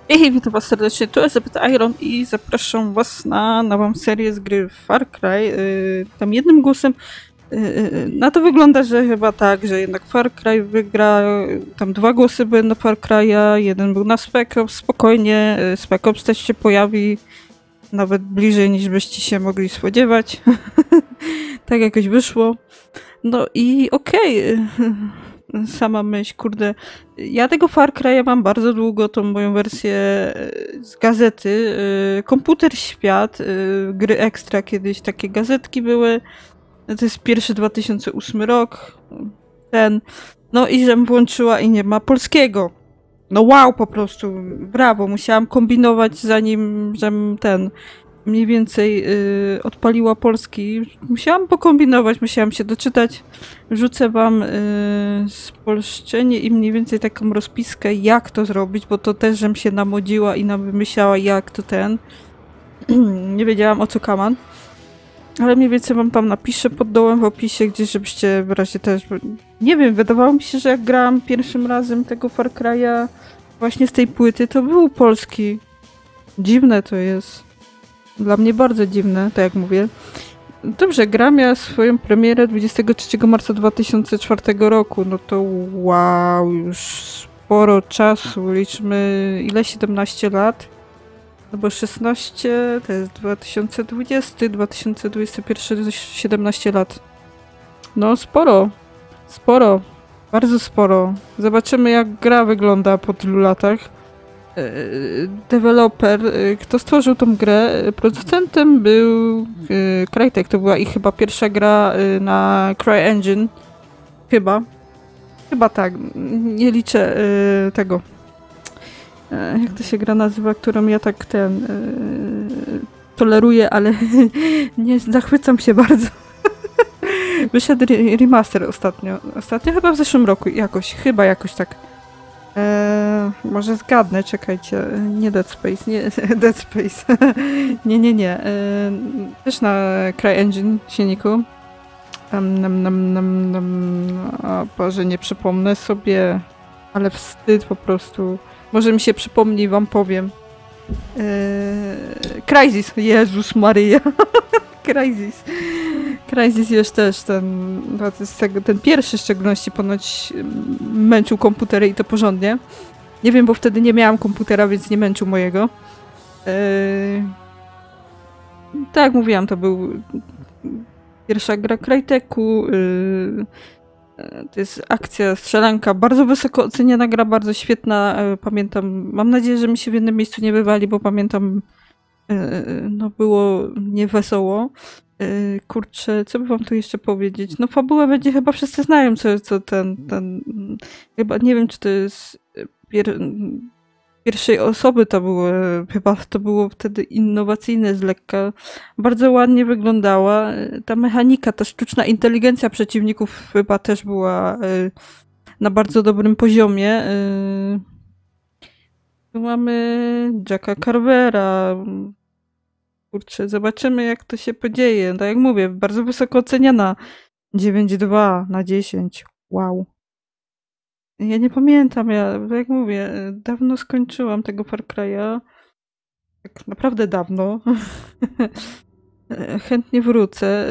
Hej, witam was serdecznie, tu Elizabeth Iron i zapraszam was na nową serię z gry Far Cry. Tam jednym głosem na to wygląda, że chyba tak, że jednak Far Cry wygra. Tam 2 głosy były na Far Cry'a, jeden był na Spec Ops. Spokojnie, Spec Ops też się pojawi nawet bliżej niż byście się mogli spodziewać. Tak jakoś wyszło. No i okej. Sama myśl, kurde. Ja tego Far Cry'a mam bardzo długo, tą moją wersję z gazety. Komputer Świat, gry ekstra, kiedyś takie gazetki były. To jest pierwszy 2008 rok. No i żem włączyła i nie ma polskiego. No wow, po prostu, brawo. Musiałam kombinować zanim żem mniej więcej odpaliła polski. Musiałam pokombinować, musiałam się doczytać. Wrzucę wam spolszczenie i mniej więcej taką rozpiskę, jak to zrobić, bo to też żem się namodziła i wymyślała, jak to Nie wiedziałam, o co kaman. Ale mniej więcej wam tam napiszę pod dołem w opisie, gdzieś żebyście w razie też... Nie wiem, wydawało mi się, że jak grałam pierwszym razem tego Far Cry'a właśnie z tej płyty, to był polski. Dziwne to jest. Dla mnie bardzo dziwne, tak jak mówię. Dobrze, gra miała swoją premierę 23 marca 2004 roku. No to wow, już sporo czasu. Liczmy, ile? 17 lat? No bo 16 to jest 2020, 2021, 17 lat. No sporo. Sporo. Bardzo sporo. Zobaczymy, jak gra wygląda po tylu latach. Deweloper, kto stworzył tą grę, producentem był Crytek, to była ich chyba pierwsza gra na CryEngine. Chyba tak, nie liczę tego. Jak to się gra nazywa, którą ja tak toleruję, ale nie zachwycam się bardzo. Wyszedł remaster ostatnio chyba w zeszłym roku jakoś tak. Może zgadnę, czekajcie. Nie Dead Space, nie Dead Space. nie. Też na CryEngine silniku. O Boże, nie przypomnę sobie, ale wstyd po prostu. Może mi się przypomni, wam powiem. Crysis, Jezus Maryja. Crysis jest też ten pierwszy w szczególności ponoć męczył komputery i to porządnie. Nie wiem, bo wtedy nie miałam komputera, więc nie męczył mojego. Tak jak mówiłam, to był pierwsza gra Cryteku. To jest akcja, strzelanka, bardzo wysoko oceniana gra, bardzo świetna. Pamiętam, mam nadzieję, że mi się w jednym miejscu nie wywali, bo pamiętam, no było niewesoło. Kurczę, co by wam tu jeszcze powiedzieć? No fabułę będzie chyba wszyscy znają, co chyba nie wiem, czy to jest pierwszej osoby to było, chyba to było wtedy innowacyjne z lekka. Bardzo ładnie wyglądała. Ta mechanika, ta sztuczna inteligencja przeciwników chyba też była na bardzo dobrym poziomie. Tu mamy Jacka Carvera. Kurczę, zobaczymy, jak to się podzieje. Tak jak mówię, bardzo wysoko oceniana. 9,2 na 10. Wow. Ja nie pamiętam, jak mówię, dawno skończyłam tego Far Cry'a. Tak naprawdę dawno. Chętnie wrócę.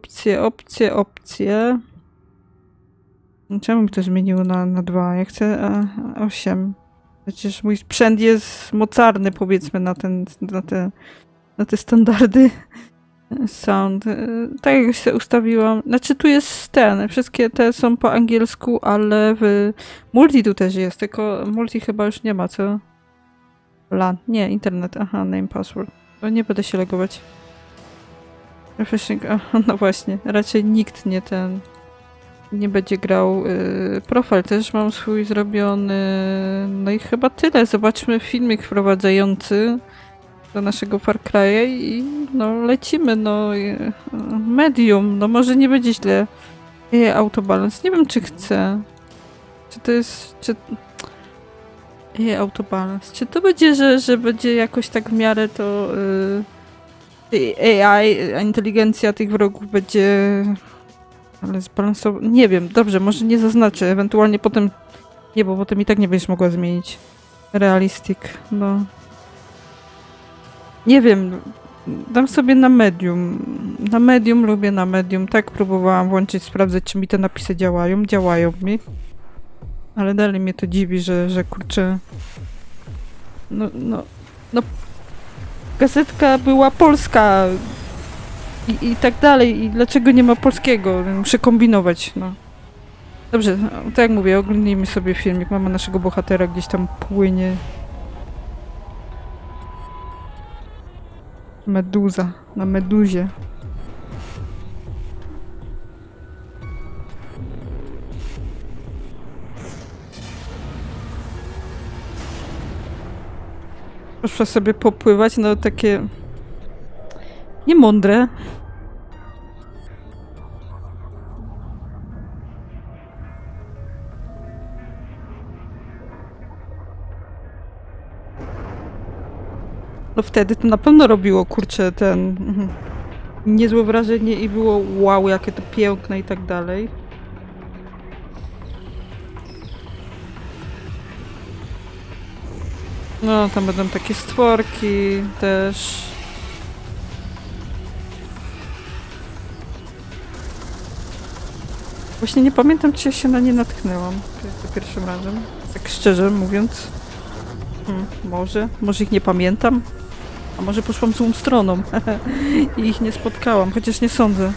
Opcje. Czemu mi to zmieniło na 2? Ja chcę 8. Przecież mój sprzęt jest mocarny, powiedzmy, na te standardy. Sound. Tak jak się ustawiłam. Znaczy tu jest wszystkie te są po angielsku, ale w multi tu też jest, tylko multi chyba już nie ma, co? LAN. Nie, internet. Aha, name, password. No nie będę się logować. Refreshing. Aha, no właśnie. Raczej nikt nie będzie grał. Profil też mam swój zrobiony. No i chyba tyle. Zobaczmy filmik wprowadzający do naszego Far Cry'a i no lecimy, no medium, no może nie będzie źle. Autobalance, nie wiem czy chcę. Czy to jest, autobalance, czy to będzie, że będzie jakoś tak w miarę to AI, inteligencja tych wrogów będzie ale zbalansowana, nie wiem, dobrze, może nie zaznaczę, ewentualnie potem, nie, bo potem i tak nie będziesz mogła zmienić. Realistic, no. Nie wiem, dam sobie na medium. Na medium lubię na medium. Tak próbowałam włączyć, sprawdzać, czy mi te napisy działają. Działają mi. Ale dalej mnie to dziwi, że kurczę... No... Gazetka była polska i tak dalej. I dlaczego nie ma polskiego? Muszę kombinować, no. Dobrze, tak jak mówię, oglądnijmy sobie filmik. Mama naszego bohatera gdzieś tam płynie. Meduza. Na meduzie. Poszła sobie popływać, no takie... niemądre. No wtedy to na pewno robiło, kurczę, niezłe wrażenie i było wow, jakie to piękne i tak dalej. No, tam będą takie stworki też. Właśnie nie pamiętam, czy ja się na nie natknęłam za pierwszym razem. Tak szczerze mówiąc. Może ich nie pamiętam. A może poszłam złą stroną i ich nie spotkałam, chociaż nie sądzę.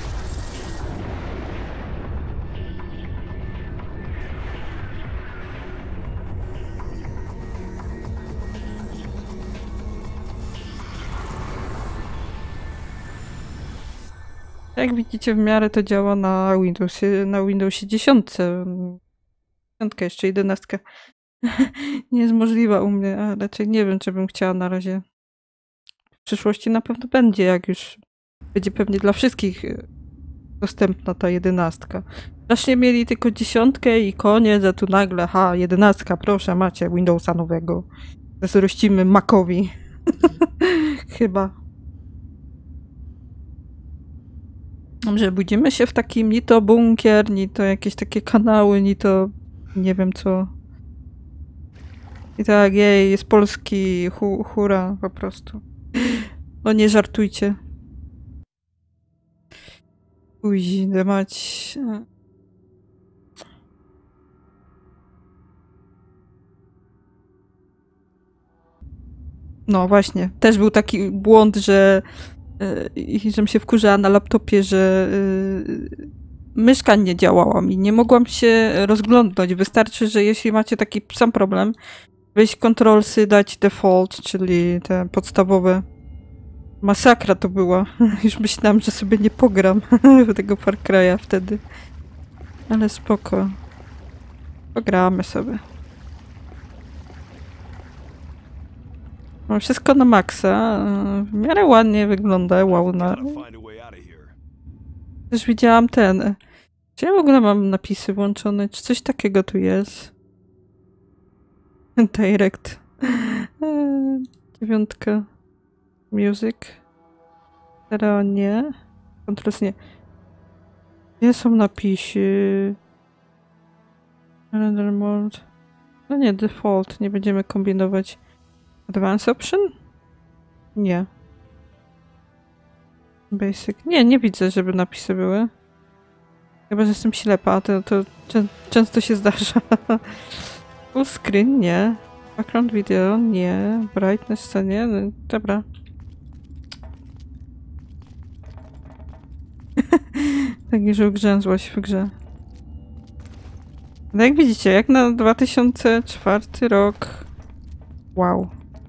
Jak widzicie, w miarę to działa na Windowsie 10. 10 jeszcze 11. Nie jest możliwa u mnie, a raczej nie wiem, czy bym chciała na razie. W przyszłości na pewno będzie, jak już będzie pewnie dla wszystkich dostępna ta 11. Właśnie mieli tylko 10 i koniec, a tu nagle, 11, proszę, macie Windowsa nowego. Zazdrościmy Macowi. Chyba. Dobrze, budzimy się w takim ni to bunkier, ni to jakieś takie kanały, ni to nie wiem co. I tak, jej, jest polski, hura po prostu. No nie żartujcie. Uźle mać. No właśnie, też był taki błąd, że żebym się wkurzała na laptopie, że myszka nie działała mi. Nie mogłam się rozglądnąć. Wystarczy, że jeśli macie taki sam problem, wejść Ctrl-sy, dać default, czyli te podstawowe. Masakra to była. Już myślałam, że sobie nie pogram w tego Far Cry'a wtedy. Ale spoko. Pogramy sobie. Mam wszystko na maksa. W miarę ładnie wygląda. Wow, też widziałam ten. Czy ja w ogóle mam napisy włączone? Czy coś takiego tu jest? Direct. 9. Music. Stereo nie. Contrast nie. Gdzie są napisy? Render mode. No nie, default. Nie będziemy kombinować. Advanced option? Nie. Basic. Nie widzę, żeby napisy były. Chyba, że jestem ślepa, to często się zdarza. Full screen? Nie. Background video? Nie. Brightness? Co nie? No, dobra. Tak już ugrzęzłaś w grze. No jak widzicie, jak na 2004 rok. Wow.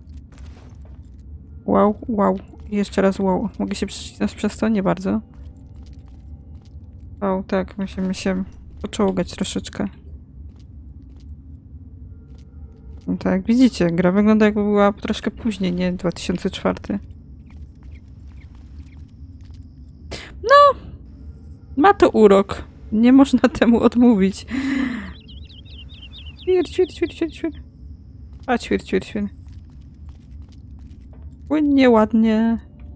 Wow. I jeszcze raz wow. Mogę się przeczytać przez to? Nie bardzo. O, tak, musimy się poczołgać troszeczkę. No tak, jak widzicie, gra wygląda jakby była troszkę później, nie 2004. No! Ma to urok. Nie można temu odmówić. Ćwir. A, ćwir. Płynnie, ładnie.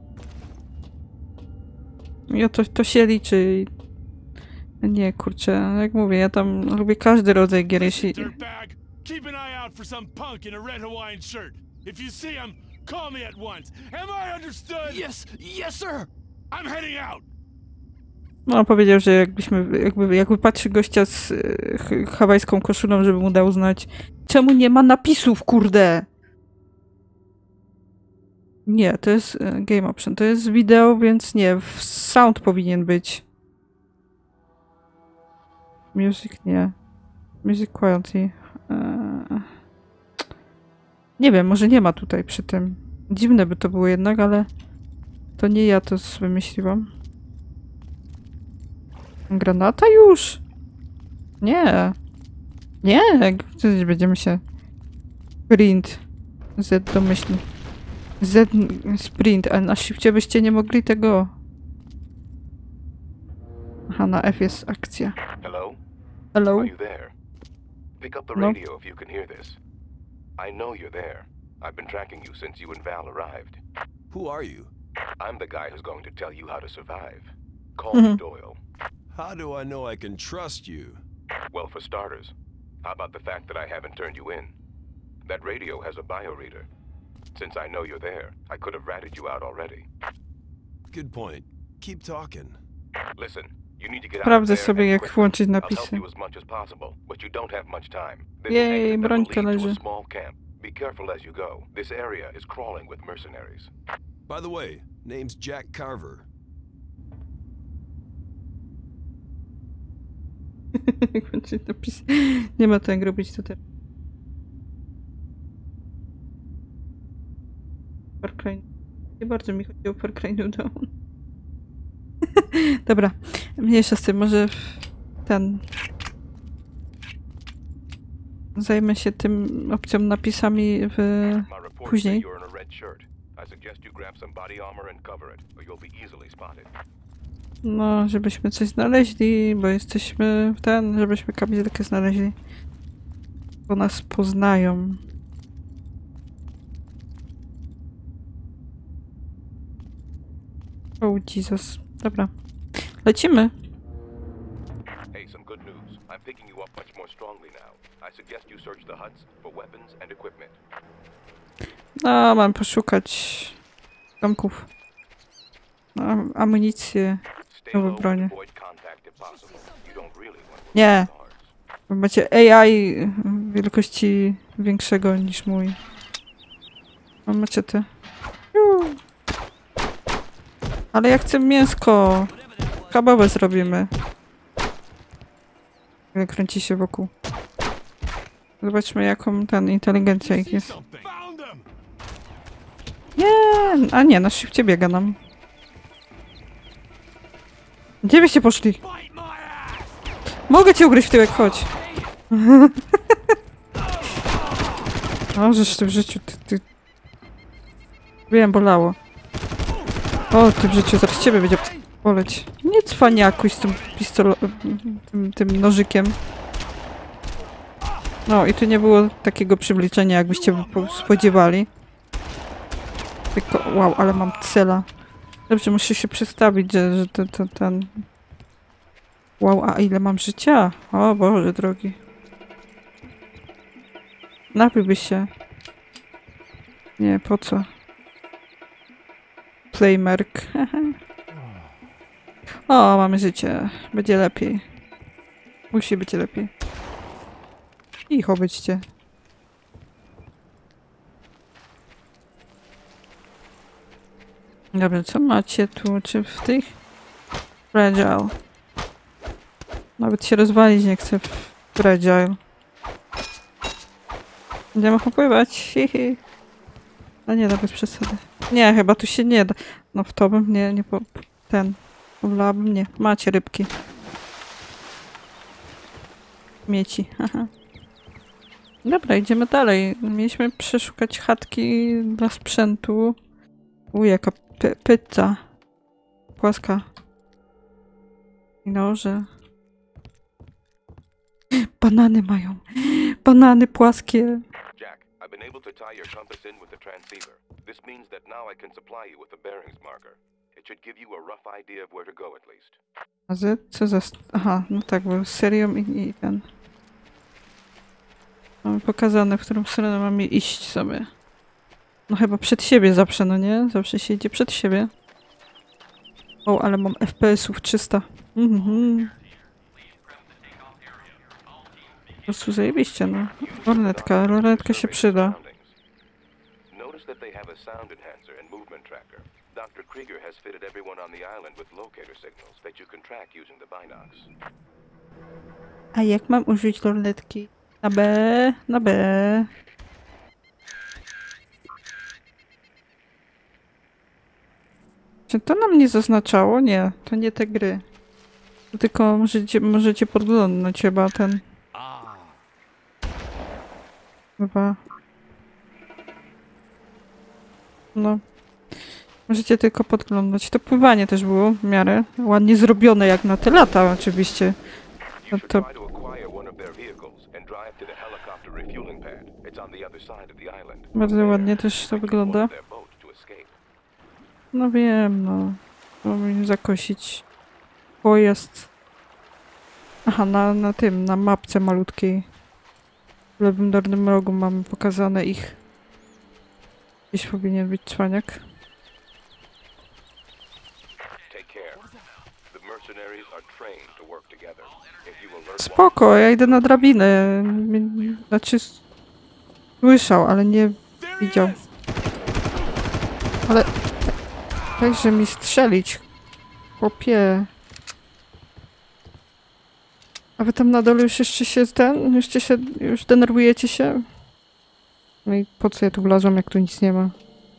I to się liczy. Nie, kurczę, jak mówię, ja tam lubię każdy rodzaj gier, jeśli... Keep an eye out for some punk in a red Hawaiian shirt. If you see him, call me at once. Am I understood? Yes, sir. I'm heading out. No, powiedział, że jakby patrzy gościa z hawajską koszulą, żeby mu dał znać, czemu nie ma napisów, kurde! Nie, to jest game option, to jest wideo, więc nie, sound powinien być. Music nie. Music quality. Nie wiem, może nie ma tutaj przy tym. Dziwne by to było jednak, ale to nie ja to wymyśliłam. Granata już? Nie. Nie, będziemy się... Sprint. Z domyślny. Z sprint, a na shifcie byście nie mogli tego... Aha, na F jest akcja. Hello? Hello? Are you there? Pick up the No. radio if you can hear this. I know you're there. I've been tracking you since you and Val arrived. Who are you? I'm the guy who's going to tell you how to survive. Call Mhm. me Doyle. How do I know I can trust you? Well, for starters, how about the fact that I haven't turned you in? That radio has a bioreader. Since I know you're there, I could have ratted you out already. Good point. Keep talking. Listen, you need to get out of Sprawdzę there sobie, and jak quickly. włączyć I'll help napisy. you as much as possible, but you don't have much time. There's an Jej, exit that broń will to lead to leży. a small camp. Be careful as you go. This area is crawling with mercenaries. By the way, name's Jack Carver. Jak włączyć napisy. Nie ma to jak robić to teraz. Far Cry. Nie bardzo mi chodzi o Far Cry New Dawn. Dobra, mniejsza z tym, może ten... Zajmę się tym opcją napisami w... My reports say później. you're in a red shirt. I suggest you grab some body armor and cover it, or you'll be easily spotted. No, żebyśmy coś znaleźli, bo jesteśmy w ten, żebyśmy kamizelkę znaleźli. Bo nas poznają. Oh, Jesus. Dobra. Lecimy. Hey, some good news. I'm picking you up much more strongly now. I suggest you search the huts for weapons and equipment. No, mam poszukać domków. No, amunicję. Stay Nowe low bronie. and avoid contact if possible. You don't really want to Nie. lose stars. Wy macie AI wielkości większego niż mój. Mam maczetę. Ale ja chcę mięsko. Kabawę zrobimy. Kręci się wokół. Zobaczmy, jaką ten inteligencja ich jest. Found them. Nie, a nie, na szybcie biega nam. Gdzie byście poszli? Bite my ass. Mogę cię ugryźć w tyłek, chodź. O, żeż ty w życiu, ty... Wiem, bolało. O, ty w życiu, zaraz ciebie będzie boleć. Nie cwaniakuj z tym tym nożykiem. No i tu nie było takiego przybliżenia, jakbyście spodziewali. Tylko, wow, ale mam cela. Dobrze, muszę się przestawić, że ten... Wow, a ile mam życia? O Boże drogi. Napiłbyś się. Nie, po co? Playmerk. O, mamy życie. Będzie lepiej. Musi być lepiej. Cicho byćcie. Dobra, co macie tu? Czy w tych? Fragile. Nawet się rozwalić nie chcę w Fragile. Będziemy popływać. Hihi. No nie, bez przesady. Nie, chyba tu się nie da. No w to bym nie Wolałabym nie. Macie rybki. Mieci. Aha. Dobra, idziemy dalej. Mieliśmy przeszukać chatki dla sprzętu. Jaka pizza. Płaska. I noże. Banany mają. Banany płaskie. Jack, I've been able to tie your compass in with the transceiver. This means that now I can supply you with a bearings marker. It should give you a rough idea of where to go at least. A Z? Co za... Aha, no tak, był z serią i ten. Mamy pokazane, w którą stronę mamy iść sobie. No chyba przed siebie zawsze, no nie? Zawsze się idzie przed siebie. O, ale mam FPS-ów 300. Po prostu zajebiście, no. Lornetka się przyda. Notice that they have a sound enhancer and movement tracker. Dr. Krieger has fitted everyone on the island with locator signals that you can track using the binocs. A jak mam użyć lornetki? Na B, na B. Czy to nam nie zaznaczało? Nie, to nie te gry. Tylko możecie podglądnąć chyba ten. Chyba. No. Możecie tylko podglądać. To pływanie też było w miarę ładnie zrobione, jak na te lata oczywiście. No to... Bardzo ładnie też to wygląda. No wiem, no. Mogę zakosić pojazd. Aha, na mapce malutkiej. W lewym dolnym rogu mamy pokazane ich. Gdzieś powinien być cwaniak. Spoko, ja idę na drabinę. Znaczy... Słyszał, ale nie widział. Ale... Dajże mi strzelić. Chłopie. A wy tam na dole już jeszcze się już denerwujecie się? No i po co ja tu wlazłam, jak tu nic nie ma?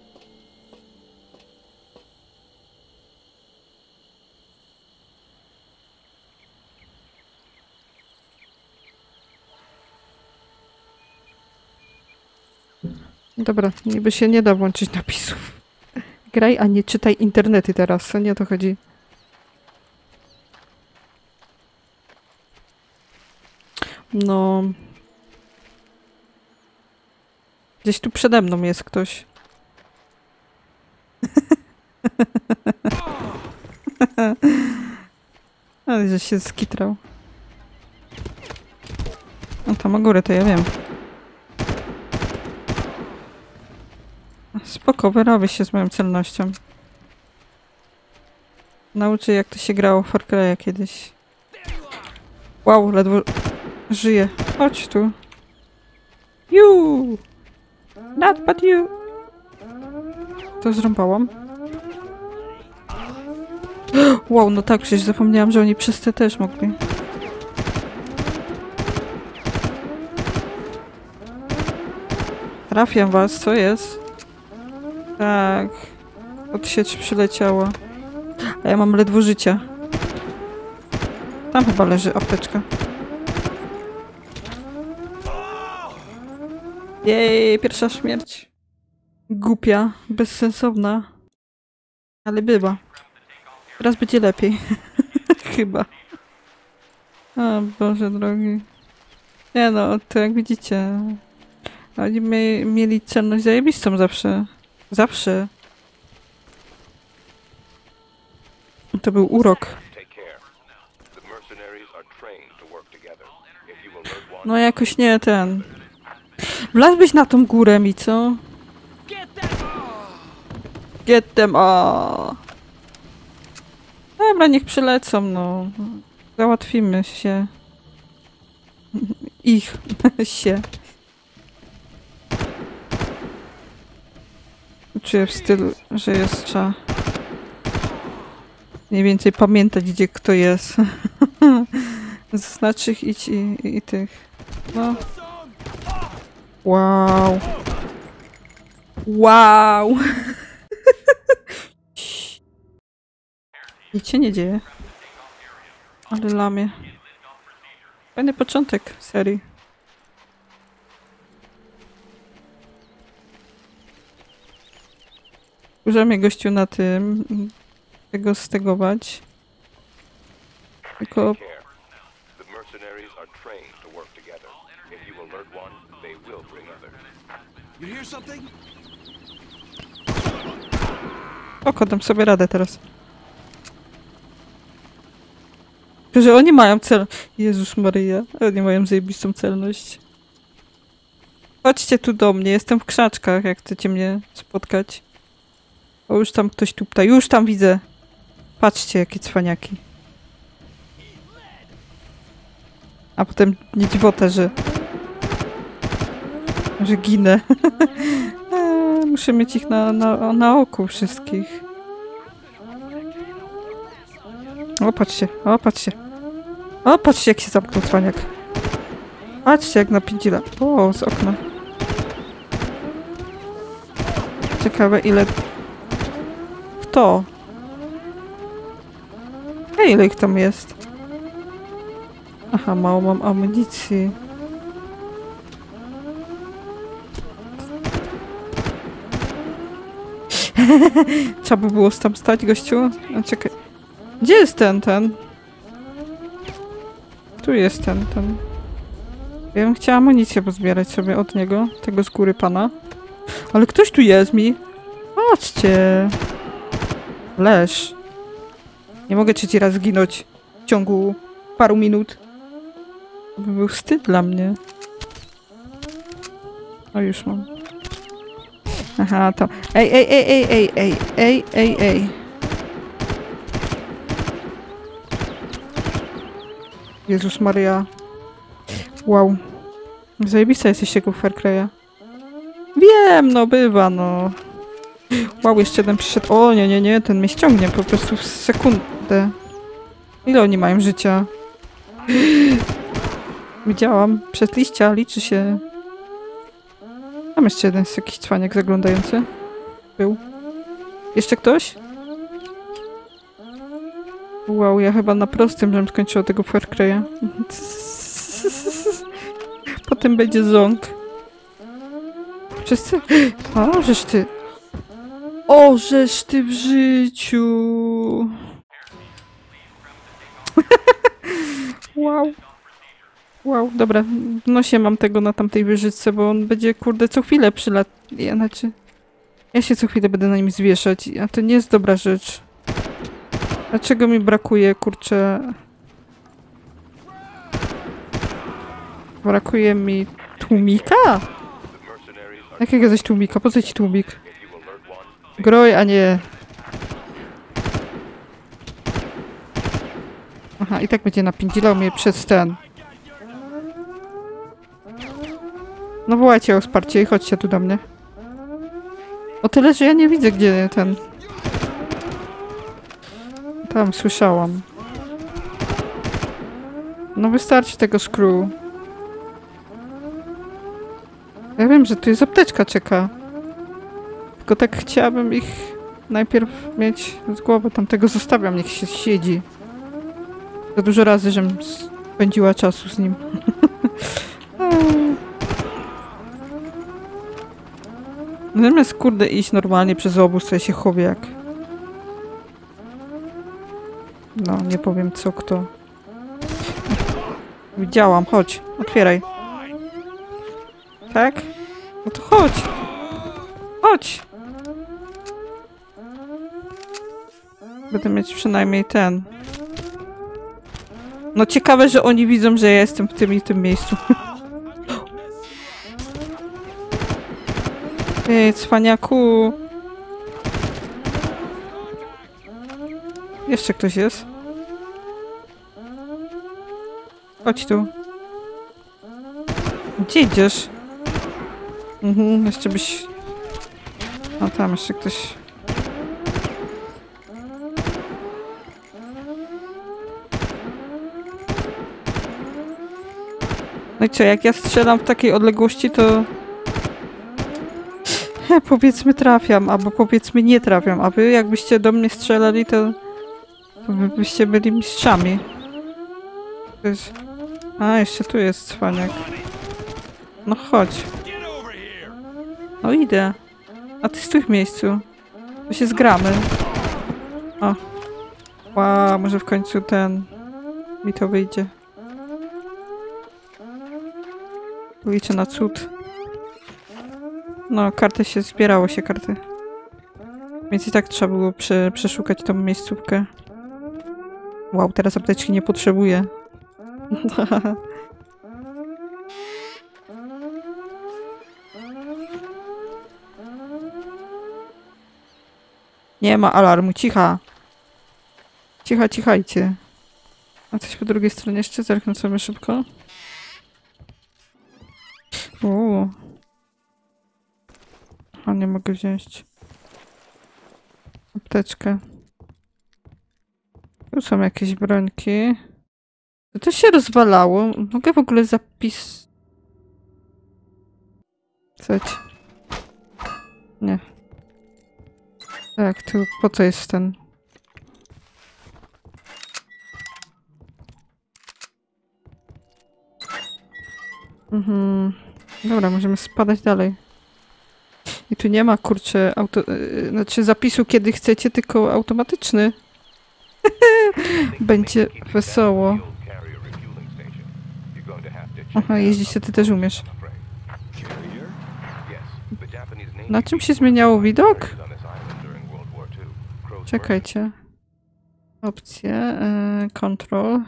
Dobra, niby się nie da włączyć napisów. Graj, a nie czytaj internety teraz, nie o to chodzi. No... Gdzieś tu przede mną jest ktoś. Ale że się skitrał. No tam o górę to ja wiem. Spoko, wyrobię się z moją celnością. Nauczę, jak to się grało w Far Cry'a kiedyś. Wow, ledwo żyję. Chodź tu. You! Not but you! To zrąbałam. Wow, no tak, przecież zapomniałam, że oni przez te też mogli. Trafiam was, co jest? Tak. Odsiecz przyleciała. A ja mam ledwo życia. Tam chyba leży apteczka. Jej, pierwsza śmierć. Głupia, bezsensowna. Ale bywa. Teraz będzie lepiej. Chyba. O Boże drogi. Nie no, to jak widzicie. Oni mieli celność zajebistą zawsze. Zawsze. To był urok. No jakoś nie ten. Wlazłbyś na tą górę mi, co? Get them all. Dobra, niech przylecą, no. Załatwimy się. Ich się. Czuję w stylu, że jest trzeba mniej więcej pamiętać, gdzie kto jest. Znaczy idź i tych. No. Wow. Wow. Nic się nie dzieje. Ale lamie. Fajny początek serii. Możemy gościu na tym tego stegować. Tylko... Oko, dam sobie radę teraz. Tylko, że oni mają cel... Jezus Maryja, oni mają zajebistą celność. Chodźcie tu do mnie, jestem w krzaczkach, jak chcecie mnie spotkać. O, już tam ktoś tupta, już tam widzę. Patrzcie, jakie cwaniaki. A potem nie dziwota, że ginę. Muszę mieć ich na oku wszystkich. O, patrzcie, o, patrzcie. O, patrzcie, jak się zamknął cwaniak. Patrzcie, jak napędzila. O, z okna. Ciekawe, ile... Kto? Ile ich tam jest? Aha, mało mam amunicji. Trzeba by było tam stać, gościu? A, czekaj. Gdzie jest ten? Tu jest ten. Ja bym chciała amunicję pozbierać sobie od niego, tego z góry pana. Ale ktoś tu jest mi. Patrzcie. Leż. Nie mogę trzeci raz zginąć w ciągu paru minut. To by był wstyd dla mnie. O, już mam. Aha, to... Ej. Jezus Maria. Wow. Zajebista jesteś tego Far Cry'a. Wiem, no bywa, no. Wow, jeszcze jeden przyszedł. O, nie, ten mnie ściągnie po prostu w sekundę. Ile oni mają życia? Widziałam. Przez liścia liczy się. Tam jeszcze jeden jest jakiś cwaniak zaglądający. Był. Jeszcze ktoś? Wow, ja chyba na prostym, żebym skończyła tego Far Cry'a. Potem będzie ząg. Wszyscy? O, żeż ty. O, żeż ty w życiu. Wow. Wow, dobra. W nosie mam tego na tamtej wieżyczce, bo on będzie, kurde, co chwilę znaczy... Ja się co chwilę będę na nim zwieszać, a to nie jest dobra rzecz. Dlaczego mi brakuje, kurczę... Brakuje mi tłumika? Jakiego zaś tłumika? Po co ci tłumik? Groj, a nie... Aha, i tak będzie napędzilał mnie przez ten. No wołajcie o wsparcie i chodźcie tu do mnie. O tyle, że ja nie widzę, gdzie ten... Tam słyszałam. No wystarczy tego screw. Ja wiem, że tu jest apteczka czeka. Tylko tak chciałabym ich najpierw mieć z głowy. Tamtego zostawiam, niech się siedzi. Za dużo razy, żebym spędziła czasu z nim. Zamiast kurde iść normalnie przez obóz, to ja się chowię jak... No, nie powiem co, kto. Widziałam, chodź, otwieraj. Tak? No to chodź. Chodź. Będę mieć przynajmniej ten. No ciekawe, że oni widzą, że ja jestem w tym i tym miejscu. Ej, cwaniaku. Jeszcze ktoś jest? Chodź tu. Gdzie idziesz? Jeszcze byś... No tam jeszcze ktoś... No i co, jak ja strzelam w takiej odległości, to... Powiedzmy trafiam, albo powiedzmy nie trafiam, a wy jakbyście do mnie strzelali, to byście byli mistrzami. To jest... A, jeszcze tu jest cwaniak. No chodź. No idę. A ty stój w miejscu. To się zgramy. O. Wow, może w końcu mi to wyjdzie. Liczę na cud. No, karty się zbierało się, karty. Więc i tak trzeba było przeszukać tą miejscówkę. Wow, teraz apteczki nie potrzebuję. Nie ma alarmu, cicha. Cichajcie. A coś po drugiej stronie jeszcze? Zerknę sobie szybko. A nie mogę wziąć. Apteczkę. Tu są jakieś brońki. To się rozwalało. Mogę w ogóle zapisać? Nie. Tak, tu po co jest ten? Dobra, możemy spadać dalej. I tu nie ma, kurczę, znaczy zapisu kiedy chcecie, tylko automatyczny. Będzie wesoło. Aha, jeździć ty też umiesz. Na czym się zmieniało widok? Czekajcie. Opcje. Control.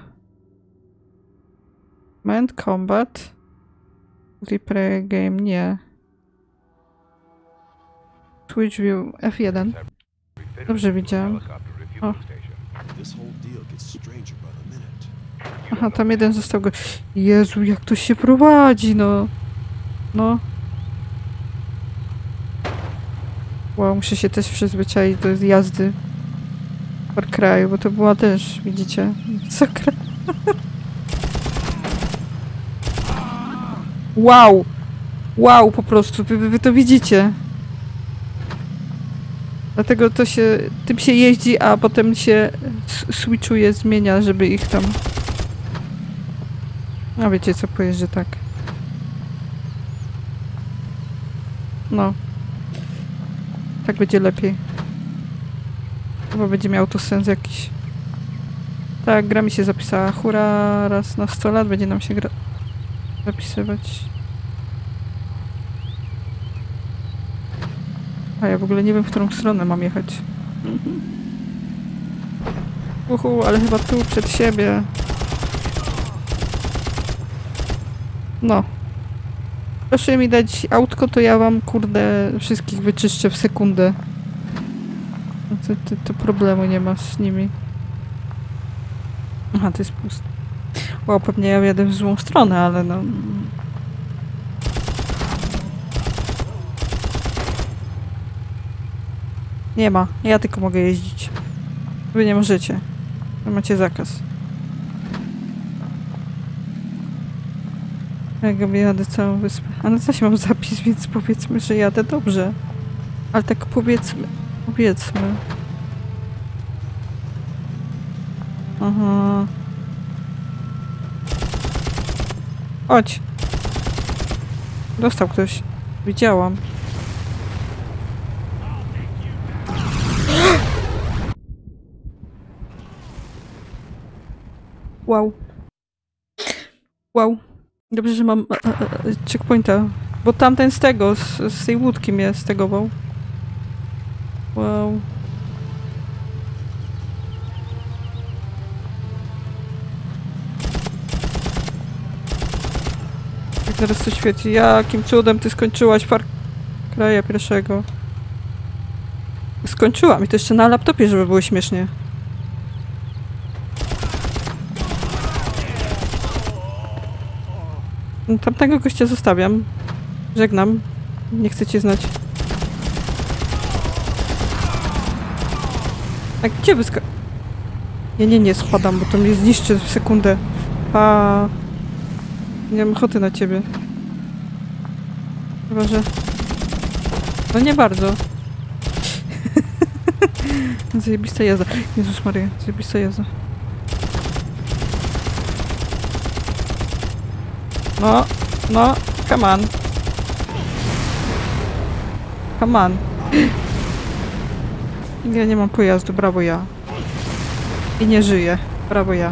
Command, Combat. Replay Game, nie. Switch View, F1. Dobrze widziałem. O. Aha, tam jeden został go. Jezu, jak to się prowadzi, no. No. Wow, muszę się też przyzwyczaić do jazdy w Far Cry, bo to była też, widzicie, sakra. Wow! Wow, po prostu, wy to widzicie. Dlatego to się, tym się jeździ, a potem się switchuje, zmienia, żeby ich tam... A wiecie co, pojeżdżę tak. No. Tak będzie lepiej. Chyba będzie miał to sens jakiś. Tak, gra mi się zapisała. Hura, raz na 100 lat będzie nam się gra... zapisywać. A ja w ogóle nie wiem, w którą stronę mam jechać. Ale chyba tu, przed siebie. No. Proszę mi dać autko, to ja wam, kurde, wszystkich wyczyszczę w sekundę. To problemu nie ma z nimi. Aha, to jest puste. Wow, pewnie ja jadę w złą stronę, ale no... Nie ma. Ja tylko mogę jeździć. Wy nie możecie. Wy macie zakaz. Jak jadę całą wyspę. A na coś mam zapis, więc powiedzmy, że jadę dobrze. Ale tak powiedzmy. Aha. Chodź. Dostał ktoś. Widziałam. Wow. Wow. Dobrze, że mam checkpointa. Bo tamten z tego, z tej łódki mnie stegował. Wow. Jak teraz to świeci. Jakim cudem ty skończyłaś Far Cry'a pierwszego? Skończyłam i to jeszcze na laptopie, żeby było śmiesznie. Tamtego gościa zostawiam. Żegnam. Nie chcę cię znać. A gdzie Nie, spadam, bo to mnie zniszczy w sekundę. Nie mam ochoty na ciebie. Chyba, że... No nie bardzo. Zajebista jazda. Jezus Maria, zajebista jazda. No, come on. Come on. Ja nie mam pojazdu, brawo ja. I nie żyję, brawo ja.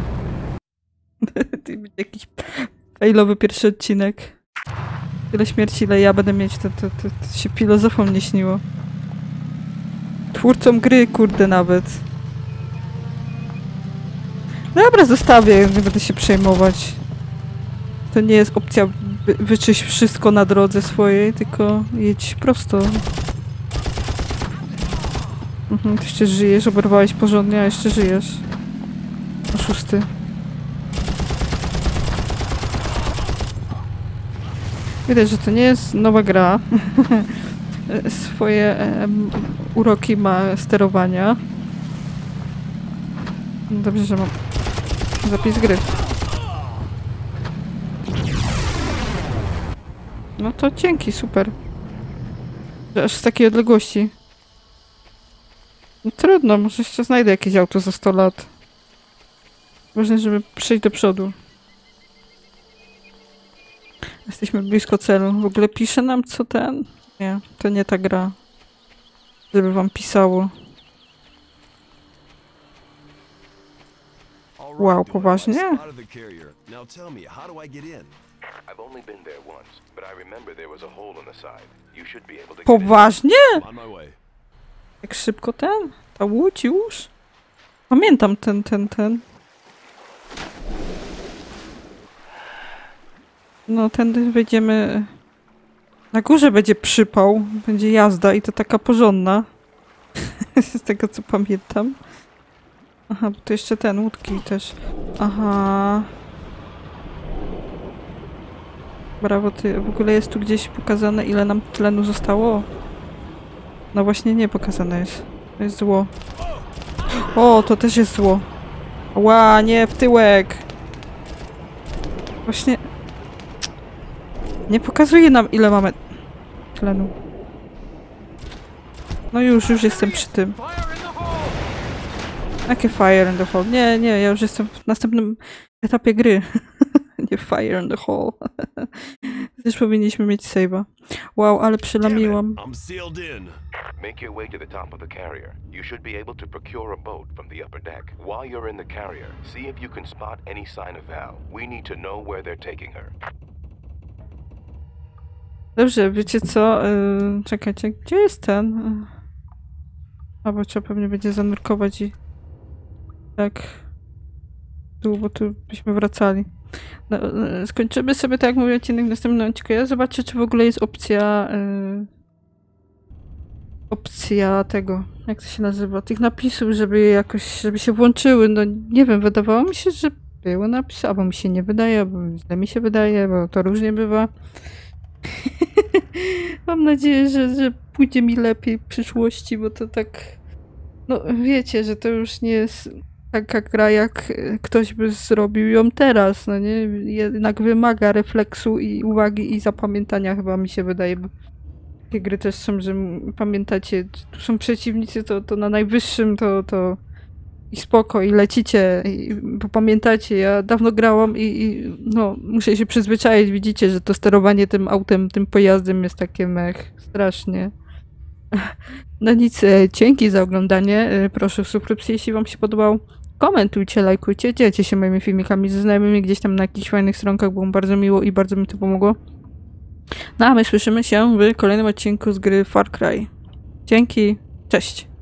Jakiś failowy pierwszy odcinek. Tyle śmierci, ile ja będę mieć, to się filozofom nie śniło. Twórcom gry, kurde, nawet. Dobra, zostawię, nie będę się przejmować. To nie jest opcja wyczyść wszystko na drodze swojej, tylko jedź prosto. Ty jeszcze żyjesz, oberwałeś porządnie, a jeszcze żyjesz. Oszusty. Widać, że to nie jest nowa gra. Swoje uroki ma sterowania. Dobrze, że mam zapis gry. No to dzięki, super. Aż z takiej odległości. No trudno, może jeszcze znajdę jakieś auto za 100 lat. Ważne, żeby przejść do przodu. Jesteśmy blisko celu. W ogóle pisze nam co ten? Nie, to nie ta gra. Żeby wam pisało. Wow, poważnie? Poważnie? Jak szybko ten? Ta łódź już? Pamiętam ten. No, tędy wejdziemy... Na górze będzie przypał, będzie jazda i to taka porządna. Z tego co pamiętam. Aha, bo to jeszcze ten, łódki też. Aha. Brawo, ty. W ogóle jest tu gdzieś pokazane, ile nam tlenu zostało? No właśnie nie pokazane jest. To jest zło. O, to też jest zło. Ła, nie, w tyłek. Właśnie... Nie pokazuje nam, ile mamy tlenu. No już jestem przy tym. Jakie fire in the hole? Nie, ja już jestem w następnym etapie gry. Nie fire in the hole. Też powinniśmy mieć save'a. Wow, ale przylamiłam. Make your way to the top of the carrier. You should be able to procure a boat from the upper deck. While you're in the carrier, see if you can spot any sign of Val. We need to know where they're taking her. Dobrze, wiecie co? Czekajcie, gdzie jest ten? Albo trzeba pewnie będzie zanurkować i... Tak... Długo tu byśmy wracali. No, skończymy sobie, tak jak mówię, odcinek w następnym odcinku. Ja zobaczę, czy w ogóle jest opcja... opcja tego... Jak to się nazywa? Tych napisów, żeby jakoś... żeby się włączyły. No nie wiem, wydawało mi się, że były napisy, albo mi się nie wydaje, albo źle mi się wydaje, bo to różnie bywa. Mam nadzieję, że pójdzie mi lepiej w przyszłości, bo to tak... No wiecie, że to już nie jest taka gra, jak ktoś by zrobił ją teraz, no nie? Jednak wymaga refleksu i uwagi i zapamiętania, chyba mi się wydaje. Bo takie gry też są, że pamiętacie, tu są przeciwnicy, to na najwyższym to i spoko, i lecicie, bo pamiętacie, ja dawno grałam i no, muszę się przyzwyczaić, widzicie, że to sterowanie tym autem, tym pojazdem jest takie mech, strasznie. No nic, dzięki za oglądanie, proszę subskrypcję, jeśli wam się podobał, komentujcie, lajkujcie, dzielcie się moimi filmikami ze znajomymi gdzieś tam na jakichś fajnych stronkach, było bardzo miło i bardzo mi to pomogło. No a my słyszymy się w kolejnym odcinku z gry Far Cry. Dzięki, cześć!